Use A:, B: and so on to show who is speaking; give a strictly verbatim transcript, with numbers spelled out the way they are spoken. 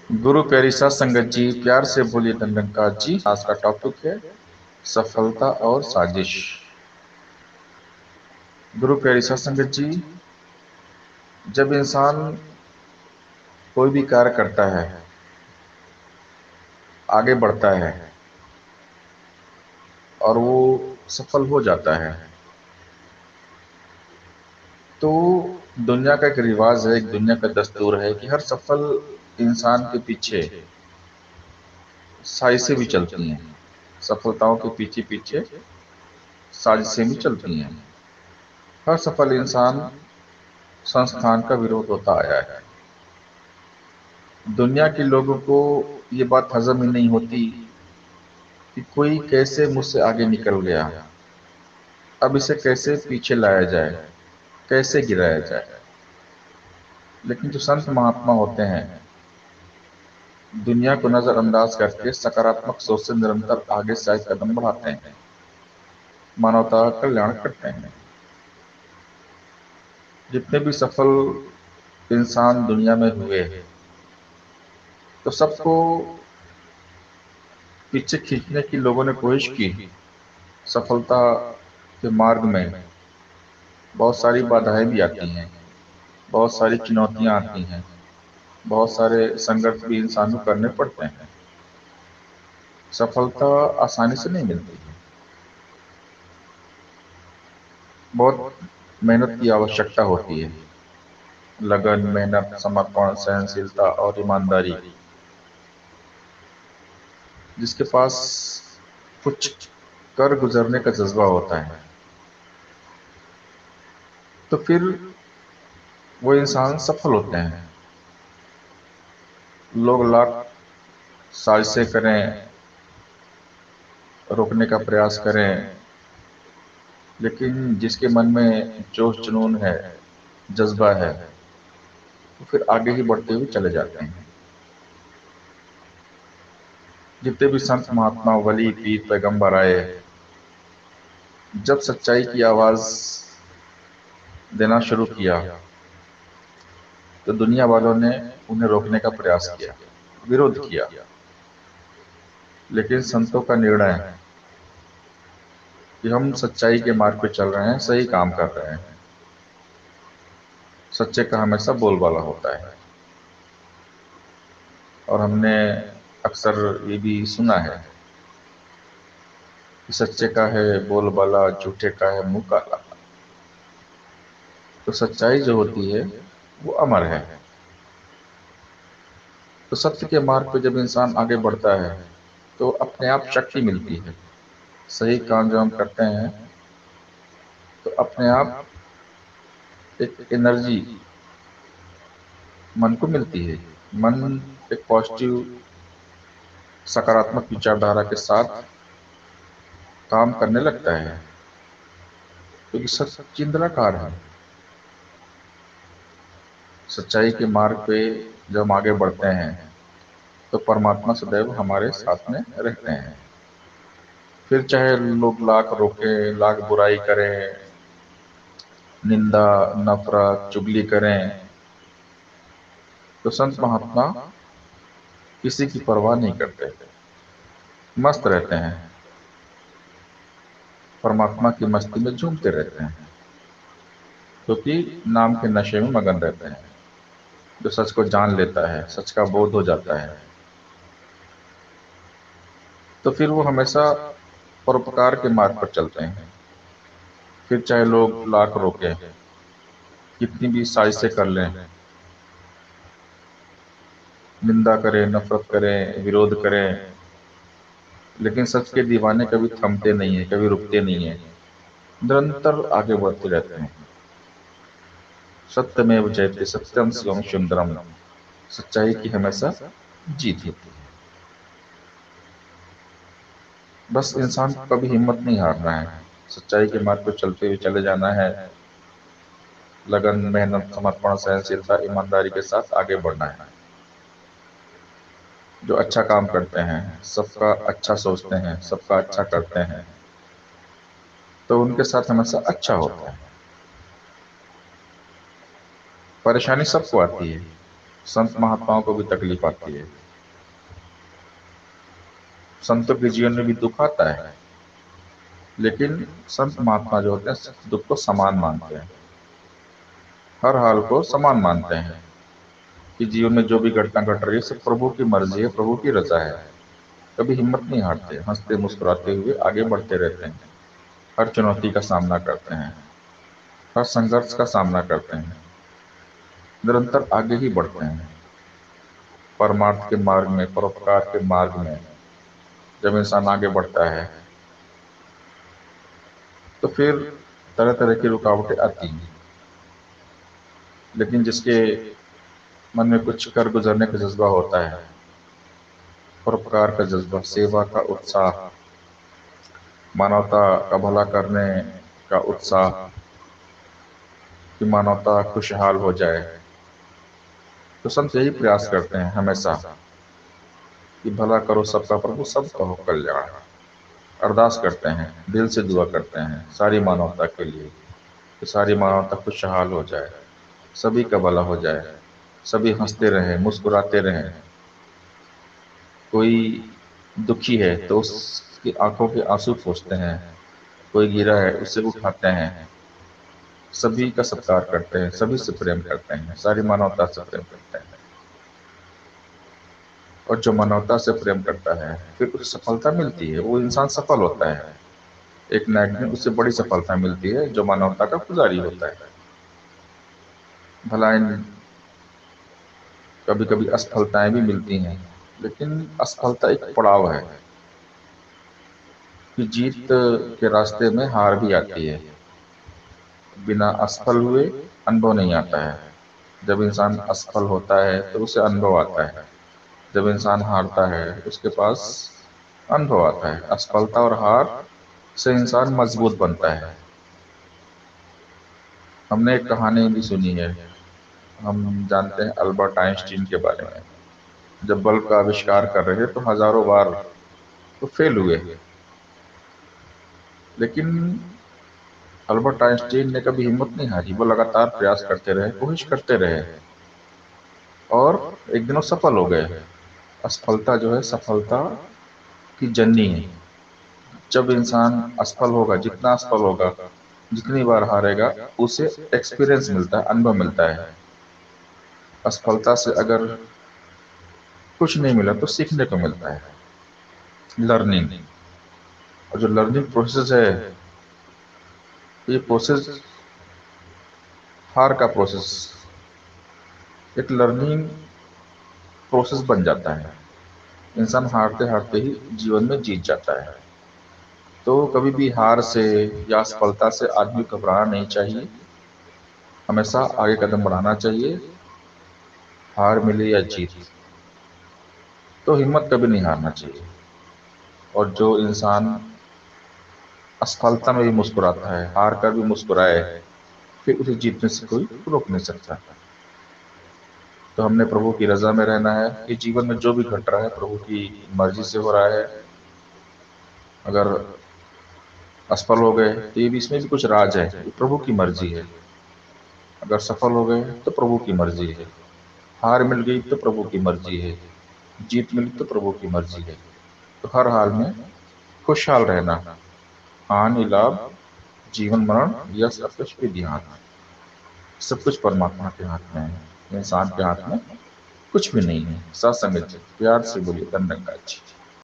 A: गुरु प्यारी सात संगत जी, प्यार से बोलिए दंडनकार जी। आज का टॉपिक है सफलता और साजिश। गुरु प्यारी सात संगत जी, जब इंसान कोई भी कार्य करता है, आगे बढ़ता है और वो सफल हो जाता है, तो दुनिया का एक रिवाज है, एक दुनिया का दस्तूर है कि हर सफल इंसान के पीछे साजिशें भी चलती हैं। सफलताओं के पीछे पीछे साजिशें भी चलती हैं। हर सफल इंसान संस्थान का विरोध होता आया है। दुनिया के लोगों को ये बात हजम ही नहीं होती कि कोई कैसे मुझसे आगे निकल गया, अब इसे कैसे पीछे लाया जाए, कैसे गिराया जाए। लेकिन जो संत महात्मा होते हैं, दुनिया को नजरअंदाज करके सकारात्मक सोच से निरंतर आगे से आगे कदम बढ़ाते हैं, मानवता का कल्याण करते हैं। जितने भी सफल इंसान दुनिया में हुए, तो सबको पीछे खींचने की लोगों ने कोशिश की। सफलता के मार्ग में बहुत सारी बाधाएं भी आती हैं, बहुत सारी चुनौतियां आती हैं, बहुत सारे संघर्ष भी इंसान को करने पड़ते हैं। सफलता आसानी से नहीं मिलती है, बहुत मेहनत की आवश्यकता होती है। लगन, मेहनत, समर्पण, सहनशीलता और ईमानदारी। जिसके पास कुछ कर गुजरने का जज्बा होता है, तो फिर वो इंसान सफल होते हैं। लोग लाख साजिशें करें, रोकने का प्रयास करें, लेकिन जिसके मन में जोश जुनून है, जज्बा है, तो फिर आगे ही बढ़ते हुए चले जाते हैं। जितने भी संत महात्मा, वली, पीर, पैगंबर आए, जब सच्चाई की आवाज देना शुरू किया, तो दुनिया वालों ने उन्हें रोकने का प्रयास किया, विरोध किया। लेकिन संतों का निर्णय कि हम सच्चाई के मार्ग पे चल रहे हैं, सही काम कर रहे हैं। सच्चे का हमेशा बोलबाला होता है। और हमने अक्सर ये भी सुना है कि सच्चे का है बोलबाला, झूठे का है मुंह काला। तो सच्चाई जो होती है वो अमर है। तो सत्य के मार्ग पे जब इंसान आगे बढ़ता है, तो अपने आप शक्ति मिलती है। सही काम जब हम करते हैं, तो अपने आप एक एनर्जी मन को मिलती है। मन एक पॉजिटिव, सकारात्मक विचारधारा के साथ काम करने लगता है, क्योंकि सत्य चिंतनाकार है। सच्चाई के मार्ग पे जब हम आगे बढ़ते हैं, तो परमात्मा सदैव हमारे साथ में रहते हैं। फिर चाहे लोग लाख रोके, लाख बुराई करें, निंदा, नफरत, चुगली करें, तो संत महात्मा किसी की परवाह नहीं करते, मस्त रहते हैं, परमात्मा की मस्ती में झूमते रहते हैं, क्योंकि नाम के नशे में मगन रहते हैं। जो सच को जान लेता है, सच का बोध हो जाता है, तो फिर वो हमेशा परोपकार के मार्ग पर चलते हैं। फिर चाहे लोग लाख रोके, कितनी भी साजिशें कर लें, निंदा करें, नफरत करें, विरोध करें, लेकिन सच के दीवाने कभी थमते नहीं है, कभी रुकते नहीं है, निरंतर आगे बढ़ते रहते हैं। सत्यमेव जयते, सत्यम शिवम सुंदरम। सच्चाई की हमेशा जीत होती है। बस इंसान को कभी हिम्मत नहीं हारना है, सच्चाई के मार्ग पर चलते हुए चले जाना है। लगन, मेहनत, समर्पण, सहनशीलता, ईमानदारी के साथ आगे बढ़ना है। जो अच्छा काम करते हैं, सबका अच्छा सोचते हैं, सबका अच्छा करते हैं, तो उनके साथ हमेशा अच्छा होता है। परेशानी सबको आती है, संत महात्माओं को भी तकलीफ आती है, संतों के जीवन में भी दुख आता है, लेकिन संत महात्मा जो होते हैं दुख को समान मानते हैं, हर हाल को समान मानते हैं कि जीवन में जो भी घटना घट रही है सब प्रभु की मर्जी है, प्रभु की रजा है। कभी हिम्मत नहीं हारते, हंसते मुस्कुराते हुए आगे बढ़ते रहते हैं, हर चुनौती का सामना करते हैं, हर संघर्ष का सामना करते हैं, निरंतर आगे ही बढ़ते हैं। परमार्थ के मार्ग में, परोपकार के मार्ग में जब इंसान आगे बढ़ता है तो फिर तरह तरह की रुकावटें आती हैं, लेकिन जिसके मन में कुछ कर गुजरने का जज्बा होता है, परोपकार का जज्बा, सेवा का उत्साह, मानवता का भला करने का उत्साह कि मानवता खुशहाल हो जाए, तो संत यही प्रयास करते हैं हमेशा कि भला करो सबका प्रभु, सबका हो कल्याण। अरदास करते हैं, दिल से दुआ करते हैं सारी मानवता के लिए कि सारी मानवता खुशहाल हो जाए, सभी का भला हो जाए, सभी हंसते रहें, मुस्कुराते रहें। कोई दुखी है तो उसकी आंखों के आंसू पोंछते हैं, कोई गिरा है उसे उठाते हैं, सभी का सत्कार करते हैं, सभी से प्रेम करते हैं, सारी मानवता से प्रेम करते हैं। और जो मानवता से प्रेम करता है फिर उसे सफलता मिलती है, वो इंसान सफल होता है। एक नायक में उससे बड़ी सफलता मिलती है जो मानवता का पुजारी होता है। भला इन कभी कभी असफलताएं भी मिलती हैं, लेकिन असफलता एक पड़ाव है कि जीत के रास्ते में हार भी आती है। बिना असफल हुए अनुभव नहीं आता है। जब इंसान असफल होता है तो उसे अनुभव आता है, जब इंसान हारता है उसके पास अनुभव आता है। असफलता और हार से इंसान मजबूत बनता है। हमने एक कहानी भी सुनी है, हम जानते हैं अल्बर्ट आइंस्टीन के बारे में। जब बल्ब का आविष्कार कर रहे थे तो हजारों बार तो फेल हुए, लेकिन अल्बर्ट आइंस्टीन ने कभी हिम्मत नहीं हारी, वो लगातार प्रयास करते रहे, कोशिश करते रहे और एक दिन वो सफल हो गए। असफलता जो है सफलता की जननी है। जब इंसान असफल होगा, जितना असफल होगा, जितनी बार हारेगा, उसे एक्सपीरियंस मिलता है, अनुभव मिलता है। असफलता से अगर कुछ नहीं मिला तो सीखने को मिलता है, लर्निंग। और जो लर्निंग प्रोसेस है, ये प्रोसेस हार का प्रोसेस एक लर्निंग प्रोसेस बन जाता है। इंसान हारते हारते ही जीवन में जीत जाता है। तो कभी भी हार से या असफलता से आदमी को घबराना नहीं चाहिए, हमेशा आगे कदम बढ़ाना चाहिए। हार मिले या जीत, तो हिम्मत कभी नहीं हारना चाहिए। और जो इंसान असफलता में भी मुस्कुराता है, हार कर भी मुस्कुराए, फिर उसे जीतने से कोई रोक नहीं सकता। तो हमने प्रभु की रजा में रहना है कि जीवन में जो भी घट रहा है प्रभु की मर्जी से हो रहा है। अगर असफल हो गए तो ये भी, इसमें भी कुछ राज है, ये प्रभु की मर्जी है। अगर सफल हो गए तो प्रभु की मर्जी है, हार मिल गई तो प्रभु की मर्जी है, जीत मिली तो प्रभु की मर्जी है। तो हर हाल में खुशहाल रहना, हानि लाभ, जीवन मरण, यश अपयश भी ध्यान, सब कुछ परमात्मा के हाथ में है, इंसान के हाथ में कुछ भी नहीं है। सत्संग प्यार से बोलिए धन्यवाद जी।